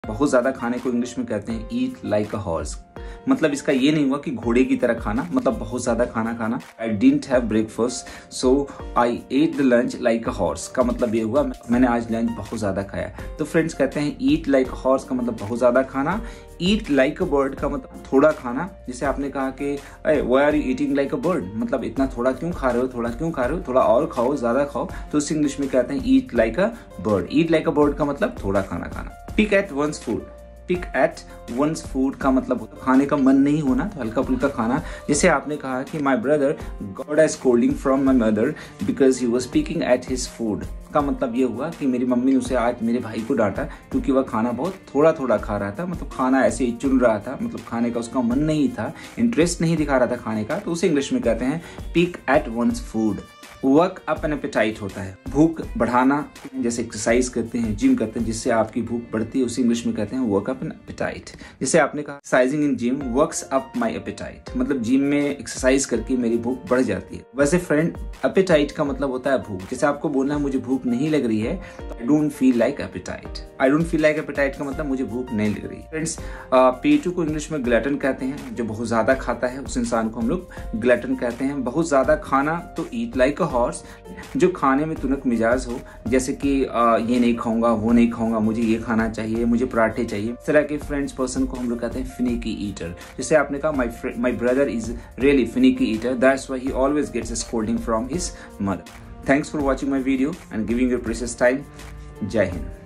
बहुत ज्यादा खाने को इंग्लिश में कहते हैं ईट लाइक अ हॉर्स। मतलब इसका ये नहीं हुआ कि घोड़े की तरह खाना, मतलब बहुत ज्यादा खाना खाना। I didn't have breakfast so I ate the lunch like a horse का मतलब ये हुआ मैंने आज लंच बहुत ज्यादा खाया। तो फ्रेंड्स कहते हैं ईट लाइक अ हॉर्स का मतलब बहुत ज्यादा खाना, ईट लाइक अ बर्ड का मतलब थोड़ा खाना। जैसे आपने कहा कि why are you eating like a bird, मतलब इतना थोड़ा क्यों खा रहे हो, थोड़ा क्यों खा रहे हो, थोड़ा और खाओ, ज्यादा खाओ। तो उस इंग्लिश में कहते हैं eat like a bird. Eat like a bird का मतलब थोड़ा खाना खाना। Pick at one's food, pick at one's food का मतलब खाने का मन नहीं होना, तो हल्का फुल्का खाना। जैसे आपने कहा कि my brother got a scolding from my mother because he was picking at his food का मतलब ये हुआ कि मेरी मम्मी ने उसे आज मेरे भाई को डांटा क्योंकि वह खाना बहुत थोड़ा थोड़ा खा रहा था, मतलब खाना ऐसे ही चुन रहा था, मतलब खाने का उसका मन नहीं था, इंटरेस्ट नहीं दिखा रहा था खाने का। तो उसे इंग्लिश में कहते हैं pick at one's food. Work up an appetite होता है भूख बढ़ाना, जैसे एक्सरसाइज करते हैं, जिम करते हैं, जिससे आपकी भूख बढ़ती है, उसे इंग्लिश में कहते हैं वर्क अप एन एपेटाइट। जैसे आपने कहा exercising in gym works up my appetite, मतलब जिम में एक्सरसाइज करके मेरी भूख बढ़ जाती है। वैसे फ्रेंड एपेटाइट का मतलब होता है भूख। जैसे आपको बोलना है मुझे भूख नहीं लग रही है, तो I don't feel like appetite. I don't feel like appetite का मतलब मुझे भूख नहीं लग रही। फ्रेंड्स पेटू को इंग्लिश में ग्लटन कहते हैं, जो बहुत ज्यादा खाता है उस इंसान को हम लोग ग्लटन कहते हैं। बहुत ज्यादा खाना तो ईट लाइक अ हॉर्स, जो खाने में तुनक मिजाज हो, जैसे कि ये नहीं खाऊंगा, वो नहीं खाऊंगा, मुझे ये खाना चाहिए, मुझे पराठे चाहिए। इस तरह के फ्रेंड्स पर्सन को हम लोग कहते हैं फिनिकी ईटर। जैसे आपने कहा my brother is really finicky eater, that's why he always gets a scolding from his mother. Thanks for watching my video and giving your precious time. जय हिंद।